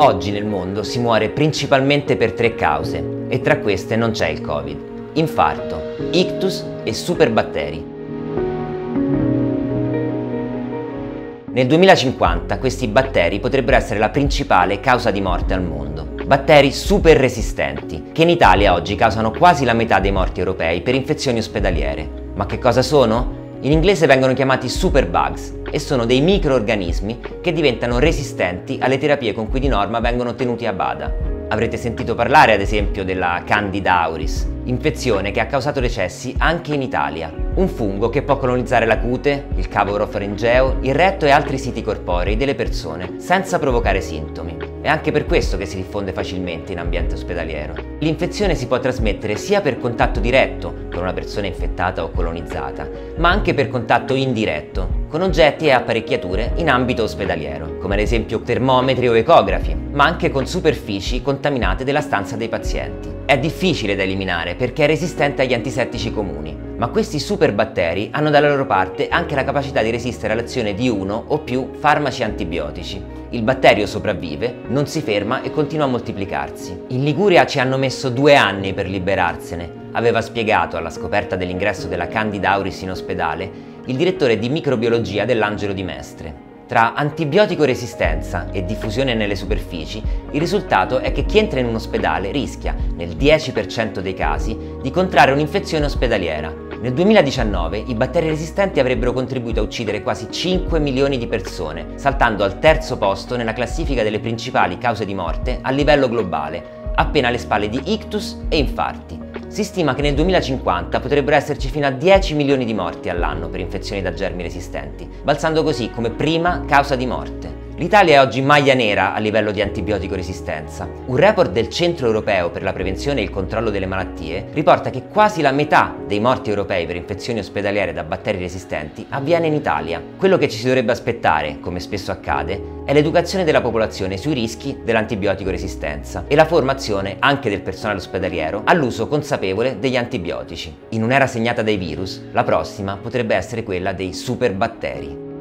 Oggi nel mondo si muore principalmente per 3 cause e tra queste non c'è il Covid: infarto, ictus e superbatteri. Nel 2050 questi batteri potrebbero essere la principale causa di morte al mondo. Batteri super resistenti, che in Italia oggi causano quasi la metà dei morti europei per infezioni ospedaliere. Ma che cosa sono? In inglese vengono chiamati superbugs e sono dei microorganismi che diventano resistenti alle terapie con cui di norma vengono tenuti a bada. Avrete sentito parlare ad esempio della Candida auris, infezione che ha causato decessi anche in Italia. Un fungo che può colonizzare la cute, il cavo orofaringeo, il retto e altri siti corporei delle persone senza provocare sintomi. È anche per questo che si diffonde facilmente in ambiente ospedaliero. L'infezione si può trasmettere sia per contatto diretto con una persona infettata o colonizzata, ma anche per contatto indiretto con oggetti e apparecchiature in ambito ospedaliero, come ad esempio termometri o ecografi, ma anche con superfici contaminate della stanza dei pazienti. È difficile da eliminare perché è resistente agli antisettici comuni, ma questi superbatteri hanno dalla loro parte anche la capacità di resistere all'azione di uno o più farmaci antibiotici. Il batterio sopravvive, non si ferma e continua a moltiplicarsi. In Liguria ci hanno messo 2 anni per liberarsene, aveva spiegato alla scoperta dell'ingresso della Candida auris in ospedale il direttore di microbiologia dell'Angelo di Mestre. Tra antibiotico resistenza e diffusione nelle superfici, il risultato è che chi entra in un ospedale rischia, nel 10% dei casi, di contrarre un'infezione ospedaliera. Nel 2019 i batteri resistenti avrebbero contribuito a uccidere quasi 5 milioni di persone, saltando al 3° posto nella classifica delle principali cause di morte a livello globale, appena alle spalle di ictus e infarti. Si stima che nel 2050 potrebbero esserci fino a 10 milioni di morti all'anno per infezioni da germi resistenti, balzando così come prima causa di morte. L'Italia è oggi maglia nera a livello di antibiotico resistenza. Un report del Centro Europeo per la Prevenzione e il Controllo delle Malattie riporta che quasi la metà dei morti europei per infezioni ospedaliere da batteri resistenti avviene in Italia. Quello che ci si dovrebbe aspettare, come spesso accade, è l'educazione della popolazione sui rischi dell'antibiotico resistenza e la formazione anche del personale ospedaliero all'uso consapevole degli antibiotici. In un'era segnata dai virus, la prossima potrebbe essere quella dei superbatteri.